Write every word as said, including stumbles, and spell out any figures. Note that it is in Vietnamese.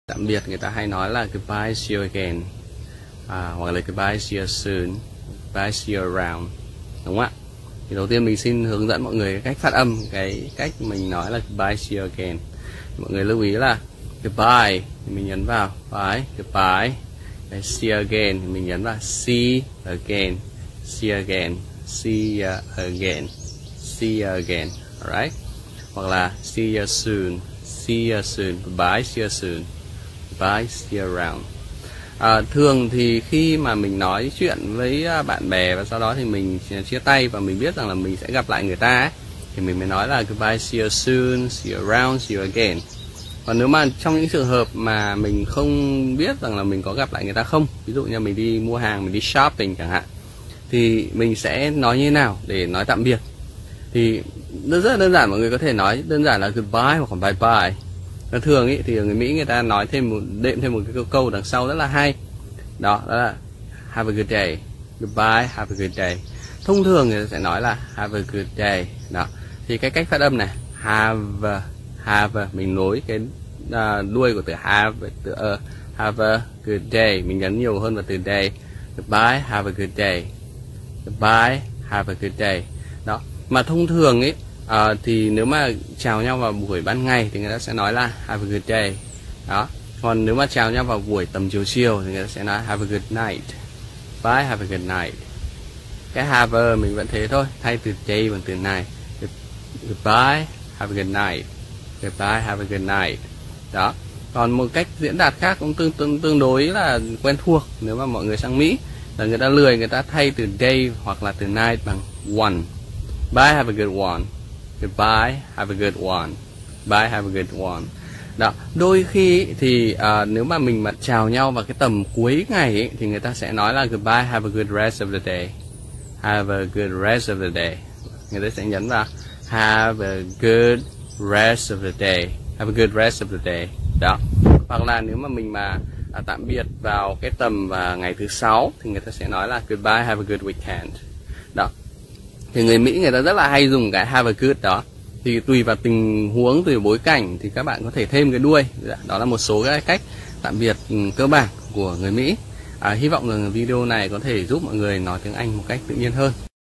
Tạm biệt người ta hay nói là goodbye, see you again, à, hoặc là goodbye, see you soon, goodbye, see you around, đúng không ạ? Thì đầu tiên mình xin hướng dẫn mọi người cách phát âm cái cách mình nói là goodbye, see you again. Mọi người lưu ý là goodbye thì mình nhấn vào phải goodbye, cái see you again thì mình nhấn vào see again, see you again, see you again, see you again, alright? Hoặc là see you soon, see you soon, goodbye, see you soon, goodbye, see you around. À, thường thì khi mà mình nói chuyện với bạn bè và sau đó thì mình chia tay và mình biết rằng là mình sẽ gặp lại người ta ấy, thì mình mới nói là goodbye, see you soon, see you around, see you again. Còn nếu mà trong những trường hợp mà mình không biết rằng là mình có gặp lại người ta không, ví dụ như mình đi mua hàng, mình đi shopping chẳng hạn, thì mình sẽ nói như thế nào để nói tạm biệt? Thì rất là đơn giản, mọi người có thể nói đơn giản là goodbye hoặc bye bye. Và thường ý, thì ở người Mỹ người ta nói thêm một đệm thêm một cái câu, câu đằng sau rất là hay. Đó, đó là have a good day, goodbye, have a good day. Thông thường người ta sẽ nói là have a good day. Đó, thì cái cách phát âm này have, have mình nối cái uh, đuôi của từ have với từ uh, have a good day, mình nhấn nhiều hơn vào từ day. Goodbye, have a good day, goodbye, have a good day. Đó, mà thông thường ấy À, thì nếu mà chào nhau vào buổi ban ngày thì người ta sẽ nói là have a good day. Đó. Còn nếu mà chào nhau vào buổi tầm chiều chiều thì người ta sẽ nói have a good night. Bye, have a good night. Cái have a mình vẫn thế thôi, thay từ day bằng từ night. Goodbye, have a good night. Goodbye, have a good night. Đó. Còn một cách diễn đạt khác cũng tương tương tương đối là quen thuộc nếu mà mọi người sang Mỹ là người ta lười, người ta thay từ day hoặc là từ night bằng one. Bye, have a good one. Goodbye, have a good one. Bye, have a good one. Đó, đôi khi thì uh, nếu mà mình mà chào nhau vào cái tầm cuối ngày ấy, thì người ta sẽ nói là goodbye, have a good rest of the day. Have a good rest of the day. Người ta sẽ nhấn vào have a good rest of the day. Have a good rest of the day. Đó. Hoặc là nếu mà mình mà uh, tạm biệt vào cái tầm uh, ngày thứ sáu thì người ta sẽ nói là goodbye, have a good weekend. Đó. Thì người Mỹ người ta rất là hay dùng cái have a good đó. Thì tùy vào tình huống, tùy vào bối cảnh thì các bạn có thể thêm cái đuôi. Đó là một số cái cách tạm biệt cơ bản của người Mỹ. à, Hy vọng rằng video này có thể giúp mọi người nói tiếng Anh một cách tự nhiên hơn.